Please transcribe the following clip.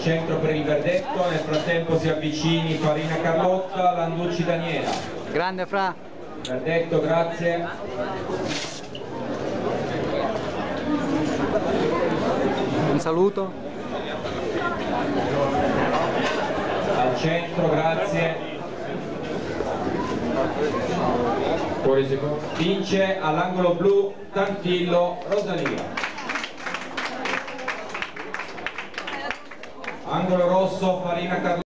centro per il verdetto, nel frattempo si avvicini Farina Carlotta, Landucci Daniela. Grande Fra. Verdetto, grazie. Un saluto. Al centro, grazie. Vince all'angolo blu Tantillo Rosalia. Angolo rosso Farina Carlotta.